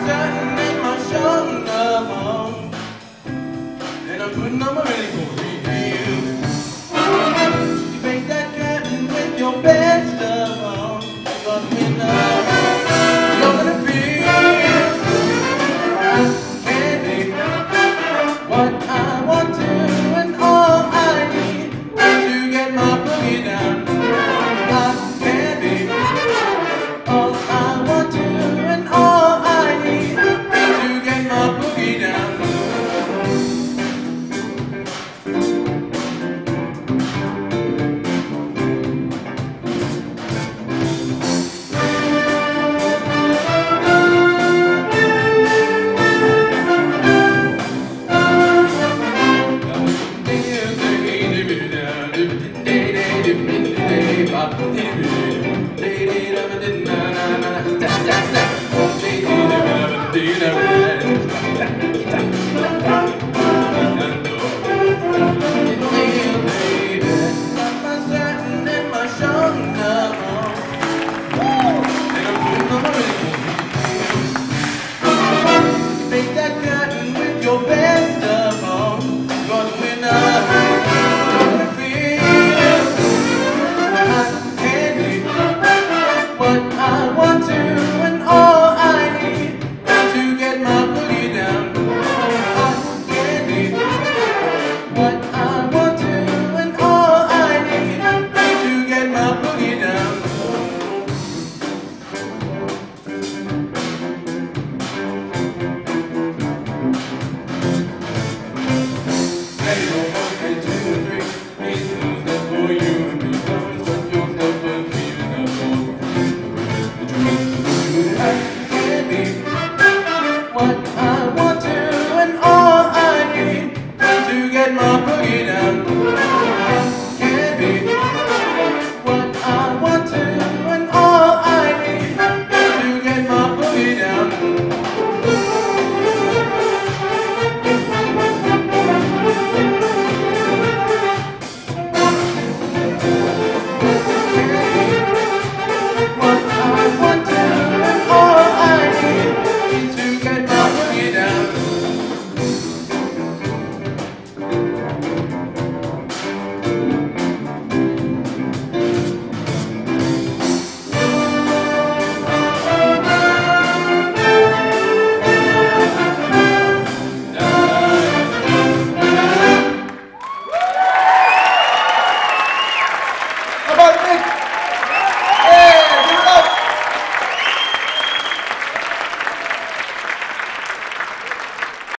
starting in my shoulder bone, and I'm putting on my ready for review. You face that curtain with your best stuff on, but we know you're gonna feel candy. What I want to and all I need is to get my boogie down. I can't be all I want to and all I need is to get my boogie down.